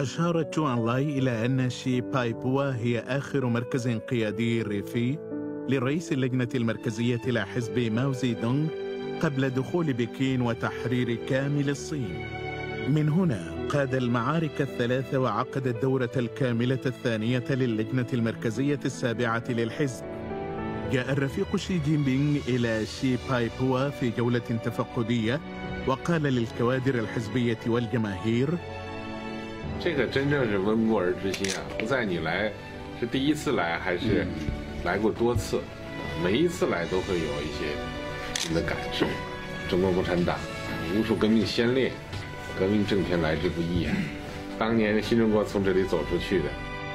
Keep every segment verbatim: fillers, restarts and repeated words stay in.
أشار تشو أن لاي إلى أن شي باي بوا هي آخر مركز قيادي ريفي لرئيس اللجنة المركزية لحزب ماو زي دونغ قبل دخول بكين وتحرير كامل الصين. من هنا قاد المعارك الثلاثة وعقد الدورة الكاملة الثانية للجنة المركزية السابعة للحزب. جاء الرفيق شي جين بينغ إلى شي باي بوا في جولة تفقدية وقال للكوادر الحزبية والجماهير: 这个真正是温故而知新啊！不在你来是第一次来还是来过多次，每一次来都会有一些新的感受。中国共产党无数革命先烈、革命政权来之不易啊！当年新中国从这里走出去的。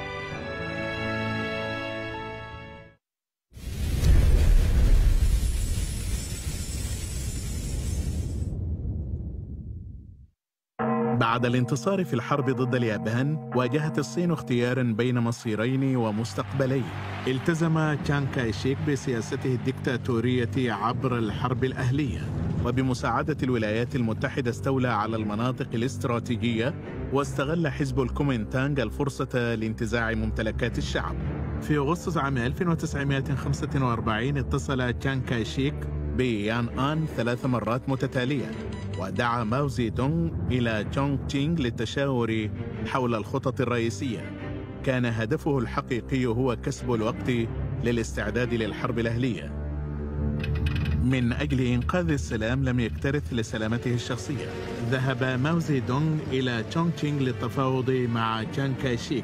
بعد الانتصار في الحرب ضد اليابان، واجهت الصين اختياراً بين مصيرين ومستقبلين. التزم تشانغ كاي شيك بسياسته الدكتاتورية عبر الحرب الأهلية، وبمساعدة الولايات المتحدة استولى على المناطق الاستراتيجية، واستغل حزب الكومينتانغ الفرصة لانتزاع ممتلكات الشعب. في أغسطس عام ألف وتسعمائة وخمسة وأربعين اتصل تشانغ كاي شيك بيان آن ثلاث مرات متتالية، ودعا ماو زي دونغ إلى تشونغ تشينغ للتشاور حول الخطط الرئيسية. كان هدفه الحقيقي هو كسب الوقت للاستعداد للحرب الأهلية. من أجل إنقاذ السلام لم يكترث لسلامته الشخصية، ذهب ماو زي دونغ إلى تشونغ تشينغ للتفاوض مع تشانغ كاي شيك.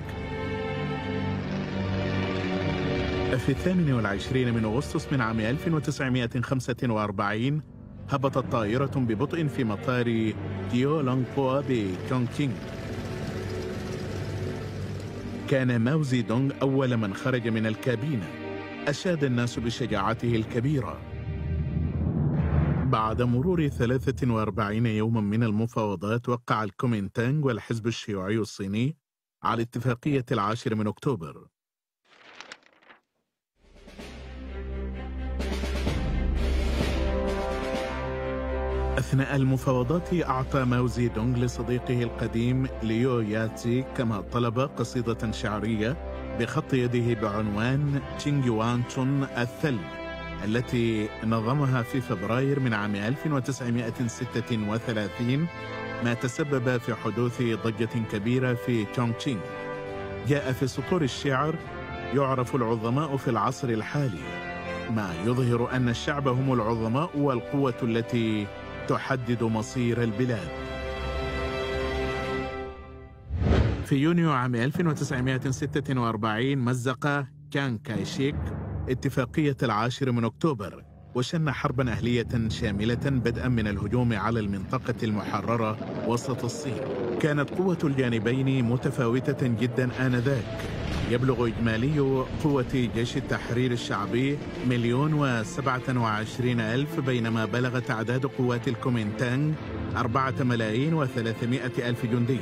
في الثامن والعشرين من أغسطس من عام ألف وتسعمائة وخمسة وأربعين هبطت طائرة ببطء في مطار تيو لونغ بوا بتشونغ تشينغ. كان ماو زي دونغ أول من خرج من الكابينة. أشاد الناس بشجاعته الكبيرة. بعد مرور ثلاثة وأربعين يوما من المفاوضات، وقع الكومينتانغ والحزب الشيوعي الصيني على اتفاقية العاشر من أكتوبر. أثناء المفاوضات أعطى ماو زي دونغ لصديقه القديم ليو ياتسي كما طلب قصيدة شعرية بخط يده بعنوان تشينغ يوان تشون الثلج، التي نظمها في فبراير من عام ألف وتسعمائة وستة وثلاثين، ما تسبب في حدوث ضجة كبيرة في تشونغ تشينغ. جاء في سطور الشعر: يعرف العظماء في العصر الحالي، ما يظهر أن الشعب هم العظماء والقوة التي تحدد مصير البلاد. في يونيو عام ألف وتسعمائة وستة وأربعين مزق تشانغ كاي شيك اتفاقية العاشر من أكتوبر، وشن حرباً أهلية شاملة بدءاً من الهجوم على المنطقة المحررة وسط الصين. كانت قوة الجانبين متفاوتة جداً آنذاك. يبلغ إجمالي قوة جيش التحرير الشعبي مليون وسبعة وعشرين ألف، بينما بلغت أعداد قوات الكومينتانغ أربعة ملايين وثلاثمائة ألف جندي.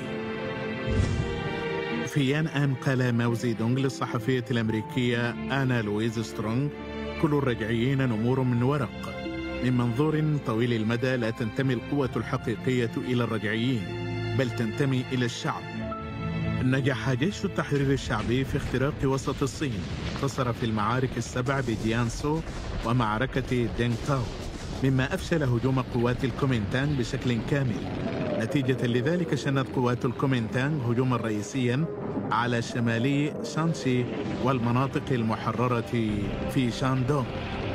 في يان آن قال ماو زي دونغ للصحفية الأمريكية آنا لويز سترونغ: كل الرجعيين نمور من ورق. من منظور طويل المدى لا تنتمي القوة الحقيقية إلى الرجعيين، بل تنتمي إلى الشعب. نجح جيش التحرير الشعبي في اختراق وسط الصين، انتصر في المعارك السبع بجيانسو ومعركة دينغ تاو، مما أفشل هجوم قوات الكومينتانغ بشكل كامل. نتيجة لذلك شنت قوات الكومينتانغ هجوما رئيسيا على شمالي شانشي والمناطق المحررة في شاندونغ.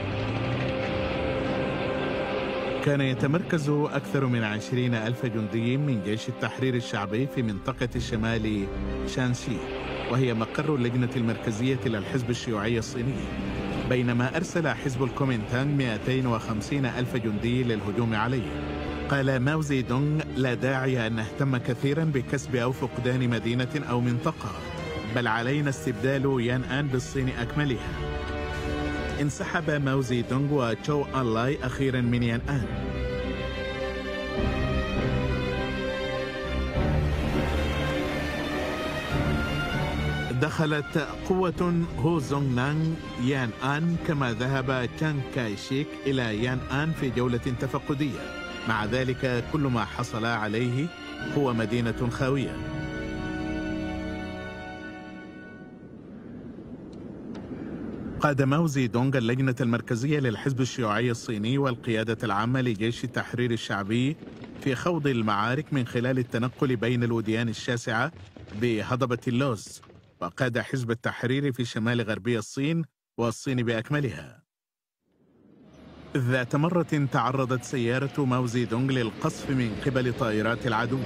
كان يتمركز أكثر من عشرين ألف جندي من جيش التحرير الشعبي في منطقة شمال شانشي، وهي مقر اللجنة المركزية للحزب الشيوعي الصيني، بينما أرسل حزب الكومينتانغ مئتين وخمسين ألف جندي للهجوم عليه. قال ماو زي دونغ: لا داعي أن نهتم كثيرا بكسب أو فقدان مدينة أو منطقة، بل علينا استبدال يان آن بالصين أكملها. انسحب ماو زي دونغ وتشو أن لاي أخيرا من يان آن. دخلت قوة هو زونغ نانغ يان آن، كما ذهب تشانغ كاي شيك إلى يان آن في جولة تفقدية. مع ذلك كل ما حصل عليه هو مدينة خاوية. قاد ماو زي دونغ اللجنة المركزية للحزب الشيوعي الصيني والقيادة العامة لجيش التحرير الشعبي في خوض المعارك من خلال التنقل بين الوديان الشاسعة بهضبة اللوز، وقاد حزب التحرير في شمال غربي الصين والصين بأكملها. ذات مرة تعرضت سيارة ماو زي دونغ للقصف من قبل طائرات العدو.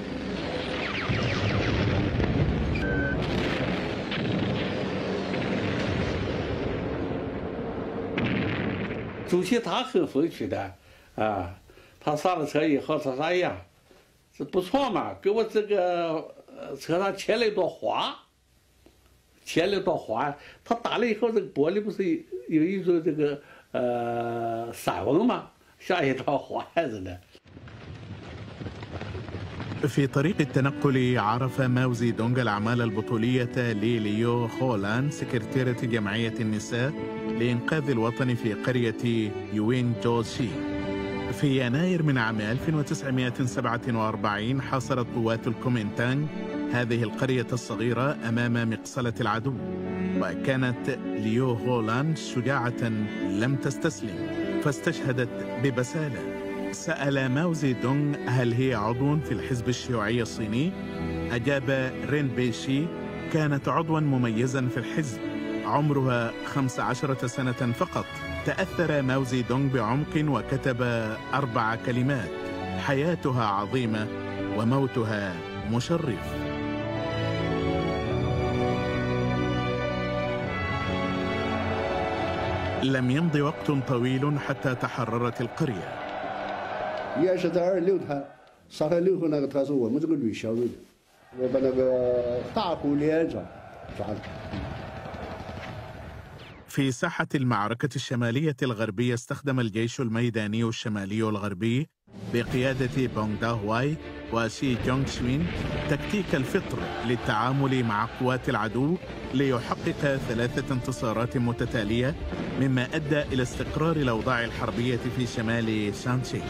主席他很风趣的，啊，他上了车以后他说：“哎呀，这不错嘛，给我这个车上贴了一朵花，贴了一朵花。他打了以后，这个玻璃不是有一种这个呃散纹嘛，像一朵花似的。” في طريق التنقل عرف ماو زي دونغ الأعمال البطولية لليو هولان سكرتيرة جمعية النساء لإنقاذ الوطن في قرية يوين جوشي. في يناير من عام ألف وتسعمائة وسبعة وأربعين حاصرت قوات الكومينتانغ هذه القرية الصغيرة أمام مقصلة العدو، وكانت ليو هولان شجاعة لم تستسلم فاستشهدت ببسالة. سأل ماو زي دونغ هل هي عضو في الحزب الشيوعي الصيني؟ أجاب رين بيشي كانت عضوا مميزا في الحزب، عمرها خمس عشرة سنة فقط. تأثر ماو زي دونغ بعمق وكتب أربع كلمات: حياتها عظيمة وموتها مشرف. لم يمض وقت طويل حتى تحررت القرية. 也是在二十六滩，上海六河那个滩是我们这个旅小队的，我把那个大虎连长抓了。 في ساحة المعركة الشمالية الغربية استخدم الجيش الميداني الشمالي الغربي بقيادة بونغ دا هواي وشي جونغ شوين تكتيك الفطر للتعامل مع قوات العدو ليحقق ثلاثة انتصارات متتالية، مما أدى إلى استقرار الأوضاع الحربية في شمال شانشي.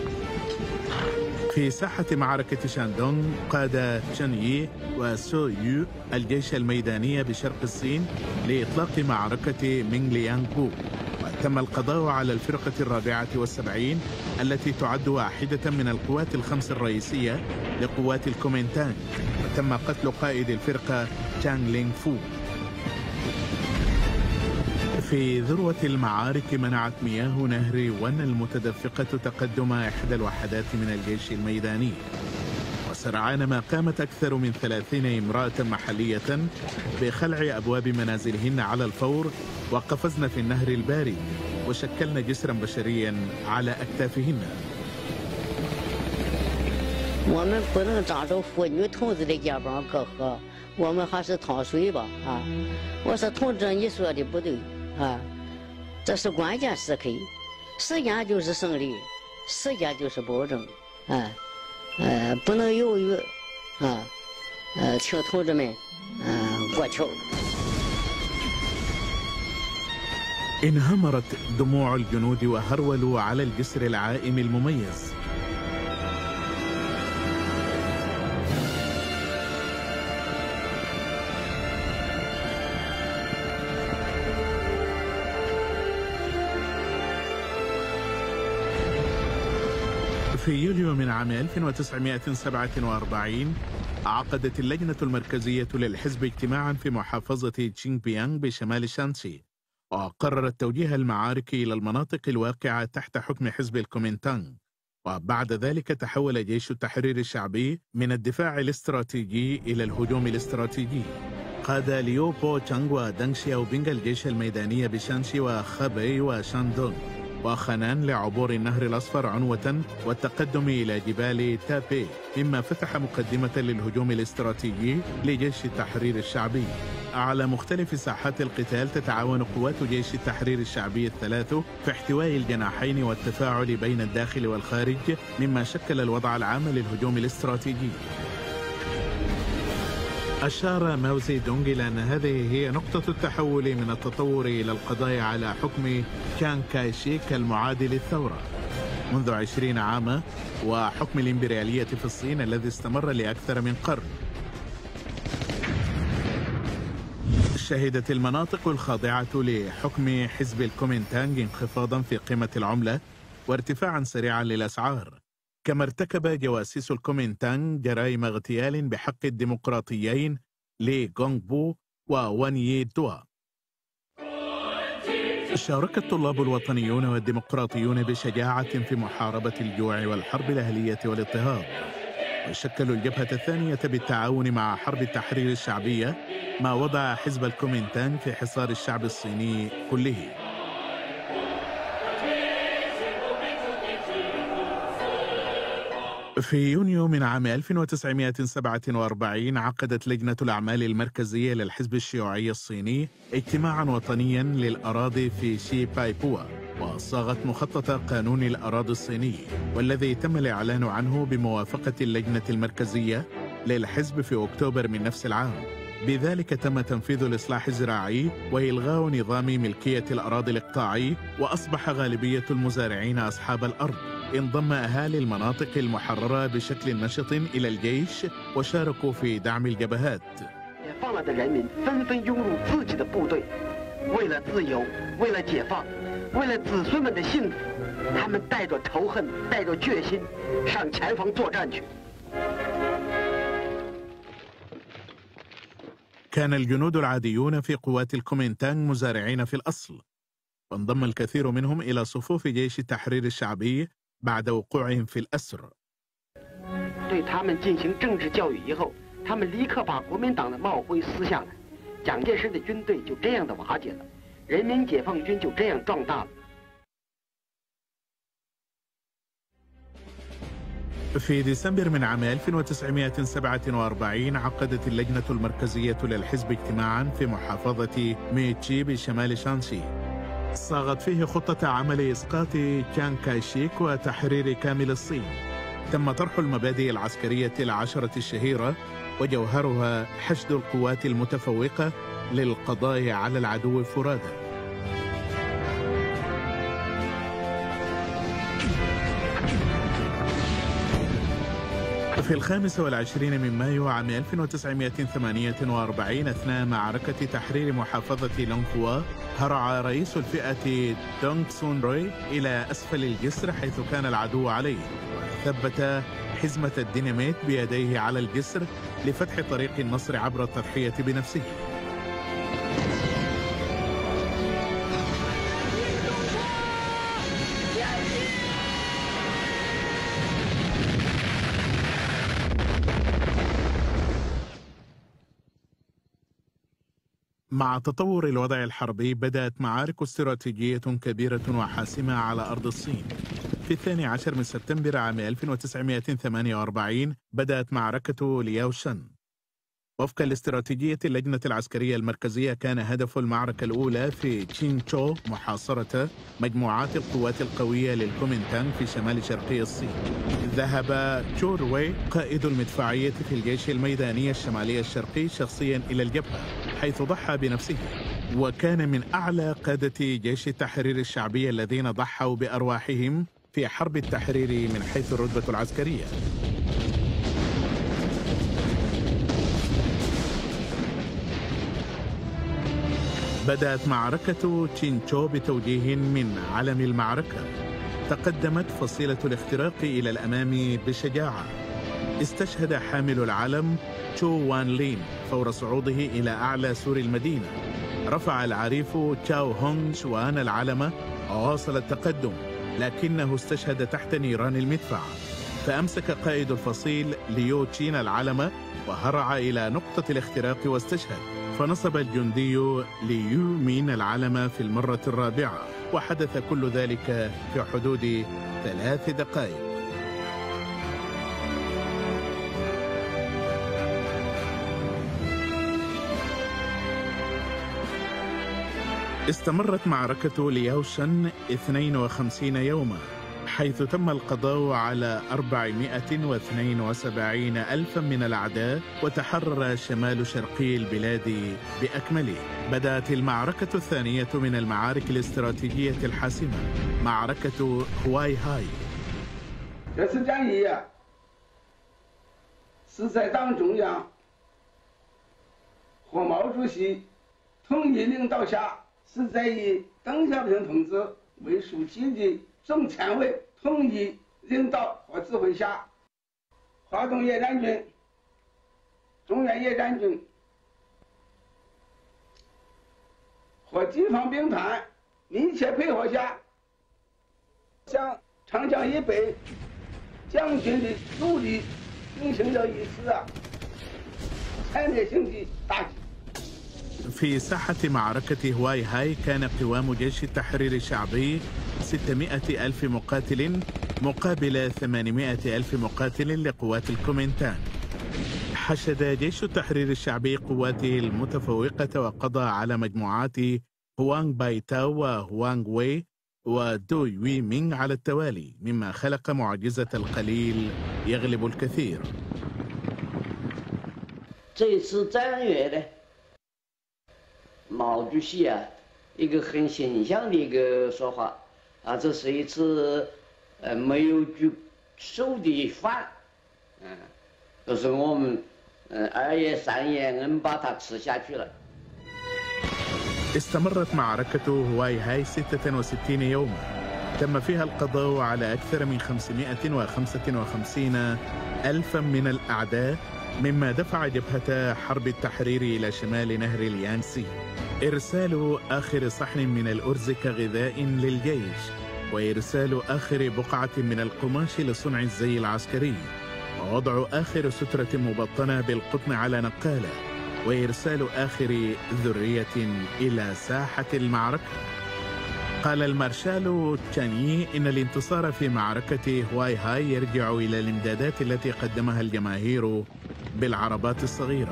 في ساحة معركة شاندونغ قاد تشان يي وسو يو الجيش الميداني بشرق الصين لإطلاق معركة مينغ ليانغو، وتم القضاء على الفرقة الرابعة والسبعين التي تعد واحدة من القوات الخمس الرئيسية لقوات الكومينتانغ، وتم قتل قائد الفرقة تشانغ لينغ فو. في ذروة المعارك منعت مياه نهر ون المتدفقة تقدم إحدى الوحدات من الجيش الميداني، وسرعان ما قامت أكثر من ثلاثين امرأة محلية بخلع أبواب منازلهن على الفور وقفزن في النهر البارد وشكلن جسرا بشريا على أكتافهن. 我们不能仗着妇女同志的肩膀隔河，我们还是趟水吧啊！我说同志，你说的不对啊，这是关键时刻，时间就是胜利，时间就是保证，啊，呃，不能犹豫，啊，呃，请同志们，嗯、呃，过桥。 انهمرت دموع الجنود وهرولوا على الجسر العائم المميز. في يوليو من عام ألف وتسعمائة وسبعة وأربعين عقدت اللجنة المركزية للحزب اجتماعا في محافظة تشينغ بيانغ بشمال شانسي، وقررت توجيه المعارك إلى المناطق الواقعة تحت حكم حزب الكومينتانغ. وبعد ذلك تحول جيش التحرير الشعبي من الدفاع الاستراتيجي إلى الهجوم الاستراتيجي. قاد ليو بو تشانغ ودانغ شياو بينغ الجيش الميداني بشانشي وخابي وشاندونغ، وخنان لعبور النهر الأصفر عنوة والتقدم إلى جبال تابي، مما فتح مقدمة للهجوم الاستراتيجي لجيش التحرير الشعبي. على مختلف ساحات القتال تتعاون قوات جيش التحرير الشعبي الثلاث في احتواء الجناحين والتفاعل بين الداخل والخارج، مما شكل الوضع العام للهجوم الاستراتيجي. أشار ماو زي دونغ إلى أن هذه هي نقطة التحول من التطور إلى القضاء على حكم تشانغ كاي شيك المعادي للثورة منذ عشرين عاما، وحكم الإمبريالية في الصين الذي استمر لأكثر من قرن. شهدت المناطق الخاضعة لحكم حزب الكومينتانغ انخفاضا في قيمة العملة وارتفاعا سريعا للأسعار، كما ارتكب جواسيس الكومينتانغ جرائم اغتيال بحق الديمقراطيين لي غونغ بو ووان يي دوا. شارك الطلاب الوطنيون والديمقراطيون بشجاعة في محاربة الجوع والحرب الأهلية والاضطهاد، وشكلوا الجبهة الثانية بالتعاون مع حرب التحرير الشعبية، ما وضع حزب الكومينتانغ في حصار الشعب الصيني كله. في يونيو من عام ألف وتسعمائة وسبعة وأربعين عقدت لجنة الأعمال المركزية للحزب الشيوعي الصيني اجتماعا وطنيا للأراضي في شي بايبوا، وصاغت مخطط قانون الأراضي الصيني، والذي تم الإعلان عنه بموافقة اللجنة المركزية للحزب في أكتوبر من نفس العام. بذلك تم تنفيذ الإصلاح الزراعي وإلغاء نظام ملكية الأراضي الإقطاعي، وأصبح غالبية المزارعين أصحاب الأرض. انضم أهالي المناطق المحررة بشكل نشط إلى الجيش وشاركوا في دعم الجبهات. كان الجنود العاديون في قوات الكومينتانغ مزارعين في الأصل، وانضم الكثير منهم إلى صفوف جيش التحرير الشعبي بعد وقوعهم في الأسر. في ديسمبر من عام ألف وتسعمائة وسبعة وأربعين عقدت اللجنة المركزية للحزب اجتماعا في محافظة ميتشي بشمال شانشي، صاغت فيه خطة عمل إسقاط تشانغ كاي شيك وتحرير كامل الصين. تم طرح المبادئ العسكرية العشرة الشهيرة، وجوهرها حشد القوات المتفوقة للقضاء على العدو فرادى. في الخامس والعشرين من مايو عام ألف وتسعمائة وثمانية وأربعين أثناء معركة تحرير محافظة لونغهوا، هرع رئيس الفئة دونغ سون روي إلى أسفل الجسر حيث كان العدو عليه، وثبت حزمة الديناميت بيديه على الجسر لفتح طريق النصر عبر التضحية بنفسه. مع تطور الوضع الحربي بدأت معارك استراتيجية كبيرة وحاسمة على أرض الصين. في الثاني عشر من سبتمبر عام ألف وتسعمائة وثمانية وأربعين بدأت معركة لياوشن. وفق الاستراتيجية اللجنة العسكرية المركزية، كان هدف المعركة الأولى في تشينشو محاصرة مجموعات القوات القوية للكومينتانغ في شمال شرقي الصين. ذهب تشو روي قائد المدفعية في الجيش الميداني الشمالي الشرقي شخصيا إلى الجبهة، حيث ضحى بنفسه، وكان من أعلى قادة جيش التحرير الشعبي الذين ضحوا بأرواحهم في حرب التحرير من حيث الرتبة العسكرية. بدأت معركة تشينشو بتوجيه من علم المعركة. تقدمت فصيلة الاختراق إلى الأمام بشجاعة. استشهد حامل العلم تشو وان لين فور صعوده إلى أعلى سور المدينة. رفع العريف تشاو هونغ شوان العلم وواصل التقدم، لكنه استشهد تحت نيران المدفع. فأمسك قائد الفصيل ليو تشين العلم وهرع إلى نقطة الاختراق واستشهد. فنصب الجندي ليو مين العلم في المرة الرابعة، وحدث كل ذلك في حدود ثلاث دقائق. استمرت معركة لياوشن اثنين وخمسين يوما، حيث تم القضاء على أربعمائة واثنين وسبعين ألفا من الأعداء، وتحرر شمال شرقي البلاد بأكمله. بدأت المعركة الثانية من المعارك الاستراتيجية الحاسمة، معركة هواي هاي. 这次战役啊，是在党中央和毛主席统一领导下，是在以邓小平同志为书记的总前委统一领导和指挥下，华东野战军、中原野战军和地方兵团密切配合下，向长江以北将军的主力进行了一次啊惨烈性的打击。 في ساحة معركة هواي هاي كان قوام جيش التحرير الشعبي ستمائة ألف مقاتل مقابل ثمانمائة ألف مقاتل لقوات الكومينتان. حشد جيش التحرير الشعبي قواته المتفوقة وقضى على مجموعات هوانغ باي تاو وهوانغ وي ودو يوي مينغ على التوالي، مما خلق معجزة القليل يغلب الكثير. 这次战役呢，毛主席啊，一个很形象的一个说法啊，这是一次呃没有举手的饭，嗯，就是我们嗯二爷三爷能把它吃下去了。 استمرت معركة هواي هاي ستة وستين يوما، تم فيها القضاء على أكثر من خمسمائة وخمسة وخمسين ألفا من الأعداء، مما دفع جبهة حرب التحرير إلى شمال نهر اليانسي. إرسال آخر صحن من الأرز كغذاء للجيش، وإرسال آخر بقعة من القماش لصنع الزي العسكري، ووضع آخر سترة مبطنة بالقطن على نقالة، وإرسال آخر ذرية إلى ساحة المعركة. قال المارشال تشانيي إن الانتصار في معركة هواي هاي يرجع إلى الإمدادات التي قدمها الجماهير بالعربات الصغيرة.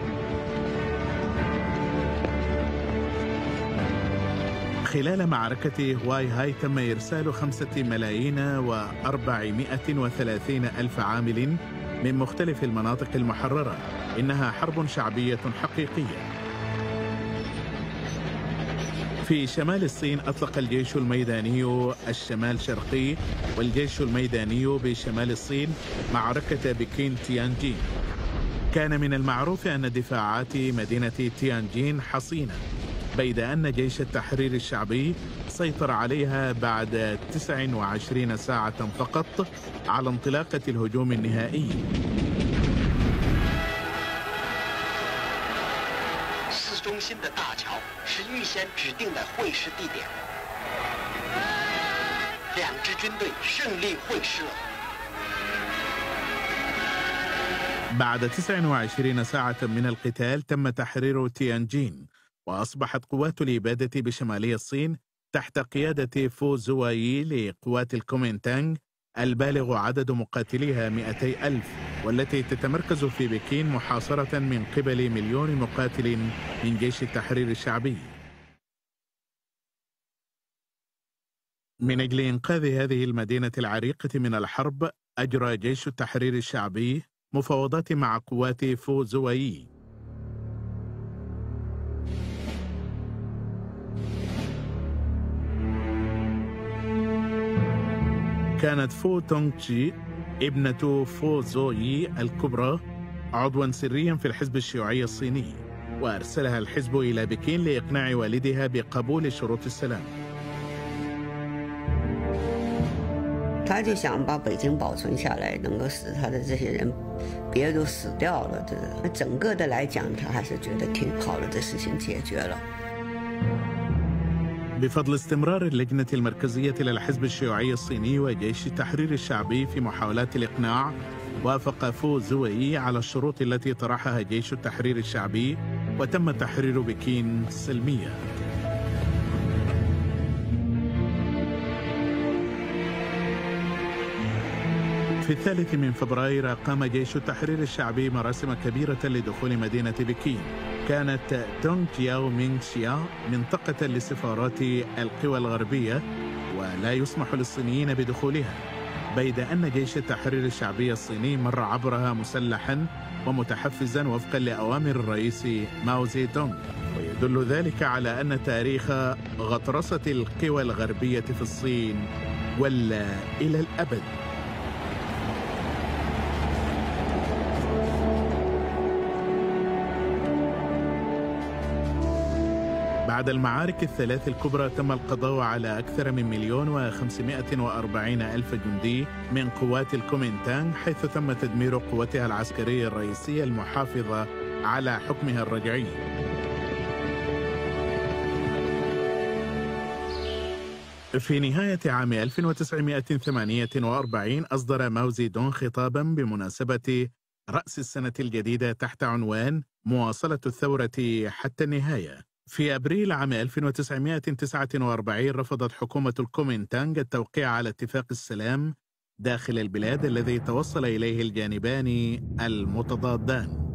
خلال معركة هواي هاي تم إرسال خمسة ملايين وأربعمائة وثلاثين ألف عامل من مختلف المناطق المحررة. إنها حرب شعبية حقيقية. في شمال الصين أطلق الجيش الميداني الشمال شرقي والجيش الميداني بشمال الصين معركة بكين تيانجين. كان من المعروف أن دفاعات مدينة تيانجين حصينة، بيد أن جيش التحرير الشعبي سيطر عليها بعد تسع وعشرين ساعة فقط على انطلاقة الهجوم النهائي. 中心的大桥是预先指定的会师地点，两支军队胜利会师了。 بعد تسع وعشرين ساعة من القتال تم تحرير تيانجين، وأصبحت قوات الإبادة بشمالي الصين تحت قيادة فو زوايي لقوات الكومينتانغ البالغ عدد مقاتليها مئتي ألف، والتي تتمركز في بكين محاصرة من قبل مليون مقاتل من جيش التحرير الشعبي. من أجل إنقاذ هذه المدينة العريقة من الحرب، أجرى جيش التحرير الشعبي مفاوضات مع قوات فو زوايي. كانت فو تونغتشي ابنة فو زويي الكبرى عضواً سرياً في الحزب الشيوعي الصيني، وأرسلها الحزب إلى بكين لإقناع والدها بقبول شروط السلام. 他就想把北京保存下来，能够使他的这些人别都死掉了。这整个的来讲，他还是觉得挺好的，这事情解决了。 بفضل استمرار اللجنة المركزية للحزب الشيوعي الصيني وجيش التحرير الشعبي في محاولات الإقناع، وافق فو زويي على الشروط التي طرحها جيش التحرير الشعبي، وتم تحرير بكين سلميا. في الثالث من فبراير قام جيش التحرير الشعبي مراسم كبيرة لدخول مدينة بكين. كانت تونغ جياو مينغ شيا منطقة لسفارات القوى الغربية، ولا يسمح للصينيين بدخولها، بيد أن جيش التحرير الشعبي الصيني مر عبرها مسلحا ومتحفزا وفقا لأوامر الرئيس ماو زي دونغ. ويدل ذلك على أن تاريخ غطرسة القوى الغربية في الصين ولى إلى الأبد. بعد المعارك الثلاث الكبرى تم القضاء على أكثر من مليون وخمسمائة وأربعين ألف جندي من قوات الكومينتانغ، حيث تم تدمير قوتها العسكرية الرئيسية المحافظة على حكمها الرجعي. في نهاية عام ألف وتسعمائة وثمانية وأربعين أصدر ماو زي دونغ خطاباً بمناسبة رأس السنة الجديدة تحت عنوان مواصلة الثورة حتى النهاية. في أبريل عام ألف وتسعمائة وتسعة وأربعين رفضت حكومة الكومينتانغ التوقيع على اتفاق السلام داخل البلاد الذي توصل إليه الجانبان المتضادان.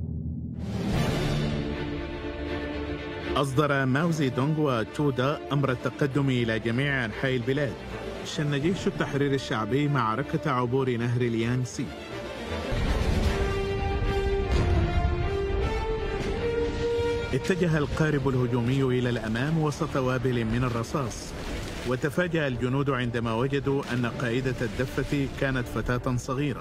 أصدر ماو زي دونغ وتودا أمر التقدم إلى جميع أنحاء البلاد. شن جيش التحرير الشعبي معركة عبور نهر اليانسي. اتجه القارب الهجومي إلى الأمام وسط وابل من الرصاص، وتفاجأ الجنود عندما وجدوا أن قائدة الدفة كانت فتاة صغيرة.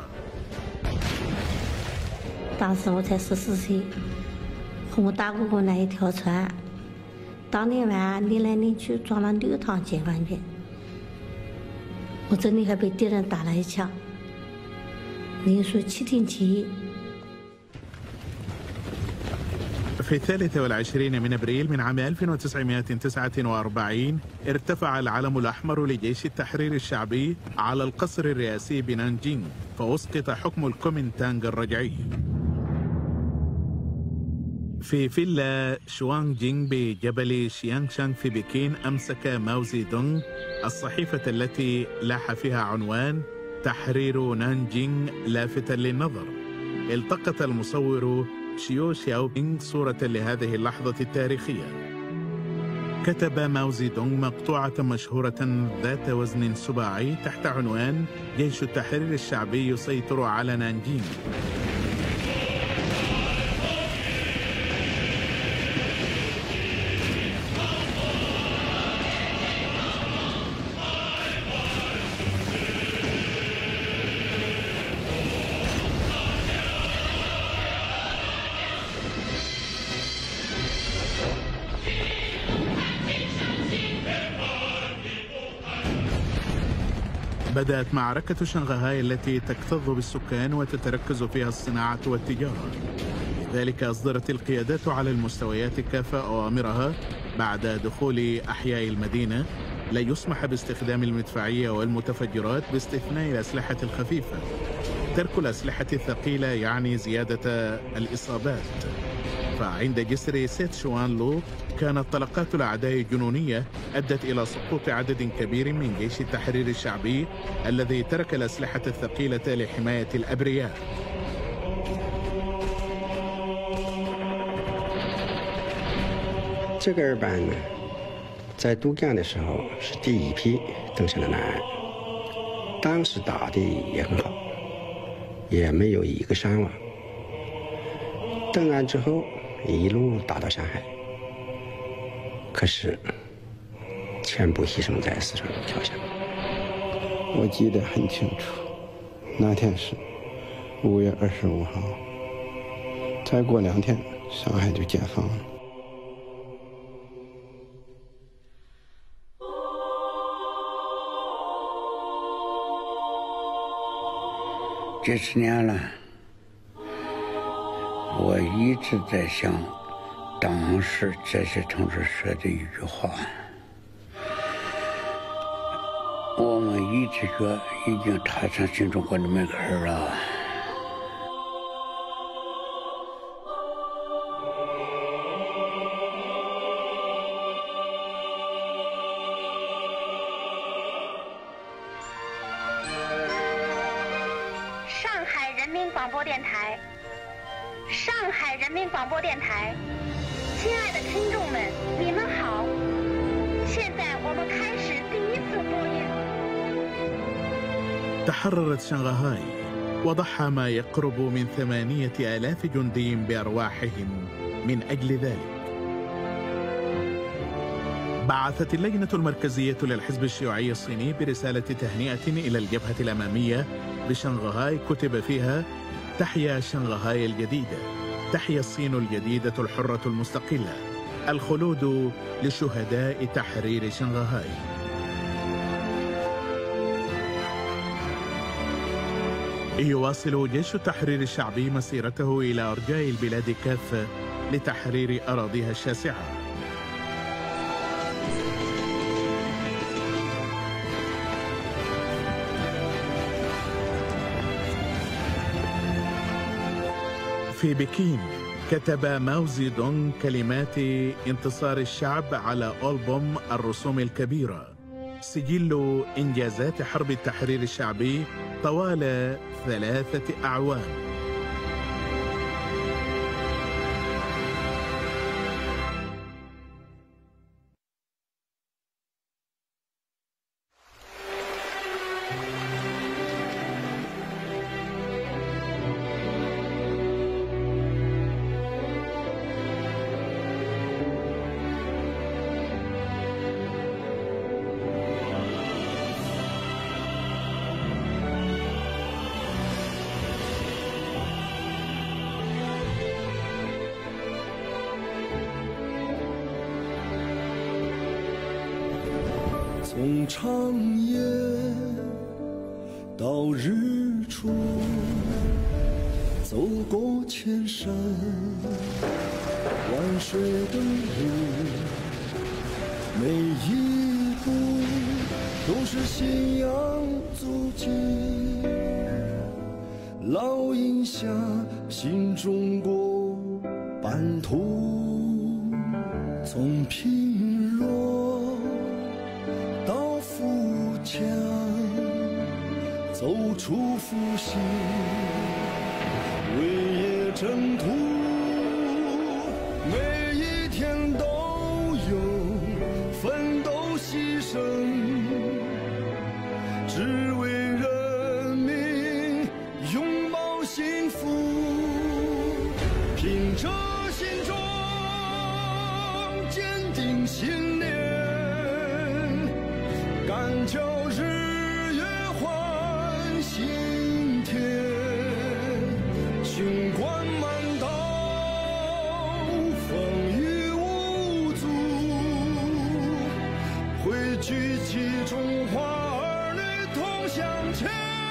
当时我才十四岁，和我大姑姑那一条船，当天晚上拎来拎去撞了六趟解放军，我这里还被敌人打了一枪，人数七天七夜。 في الثالث والعشرين من أبريل من عام ألف وتسعمائة وتسعة وأربعين ارتفع العلم الأحمر لجيش التحرير الشعبي على القصر الرئاسي بنانجينغ، فأسقط حكم الكومينتانغ الرجعي. في فيلا شوانجينغ بجبل شيانغشانغ في بكين أمسك ماو زي دونغ الصحيفة التي لاح فيها عنوان تحرير نانجينغ لافتا للنظر. التقط المصور شيو شياوبينغ صورة لهذه اللحظة التاريخية. كتب ماو زي دونغ مقطوعة مشهورة ذات وزن سباعي تحت عنوان جيش التحرير الشعبي يسيطر على نانجينغ. بدأت معركة شنغهاي التي تكتظ بالسكان وتتركز فيها الصناعة والتجارة. لذلك أصدرت القيادات على المستويات كافة أوامرها بعد دخول أحياء المدينة لا يسمح باستخدام المدفعية والمتفجرات باستثناء الأسلحة الخفيفة. ترك الأسلحة الثقيلة يعني زيادة الإصابات. فعند جسر سيت شوان لو كانت طلقات الأعداء جنونية أدت إلى سقوط عدد كبير من جيش التحرير الشعبي الذي ترك الأسلحة الثقيلة لحماية الأبرياء. 这个二班呢，在渡江的时候是第一批登上了南岸，当时打的也很好，也没有一个伤亡。登岸之后一路打到上海，可是全部牺牲在四川路桥下。我记得很清楚，那天是五月二十五号，再过两天上海就解放了。 这十年了，我一直在想当时这些同志说的一句话：我们一只脚已经踏上新中国的门槛了。 广播电台，上海人民广播电台，亲爱的听众们，你们好！现在我们开始第一次播音。 تحررت شنغهاي وضحى ما يقرب من ثمانية آلاف جندي بأرواحهم من أجل ذلك. بعثت اللجنة المركزية للحزب الشيوعي الصيني برسالة تهنئة إلى الجبهة الأمامية بشنغهاي كتب فيها: تحيا شنغهاي الجديدة، تحيا الصين الجديدة الحرة المستقلة، الخلود لشهداء تحرير شنغهاي. يواصل جيش التحرير الشعبي مسيرته إلى أرجاء البلاد كافة لتحرير أراضيها الشاسعة. في بكين كتب ماو زي دونغ كلمات انتصار الشعب على ألبوم الرسوم الكبيرة، سجل إنجازات حرب التحرير الشعبي طوال ثلاثة أعوام. 从长夜到日出，走过千山万水的路，每一步都是信仰足迹，烙印下新中国版图。从贫弱到富强，走出复兴，为业征途，每一天都有奋斗牺牲，只为人民拥抱幸福，凭着心中坚定信念，干叫日月换新天，雄关漫道，风雨无阻，汇聚起中华儿女同向前。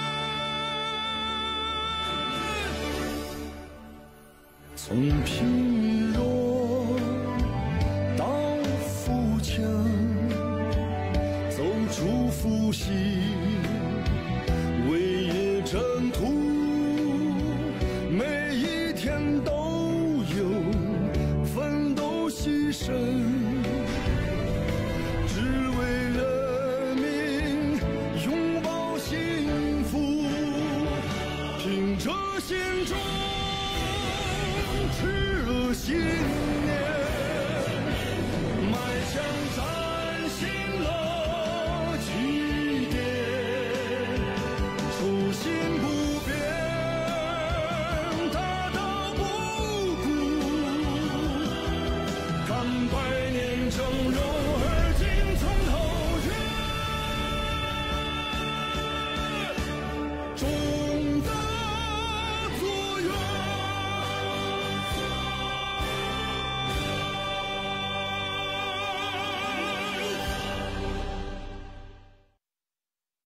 从贫弱到富强，走出复兴，为业征途。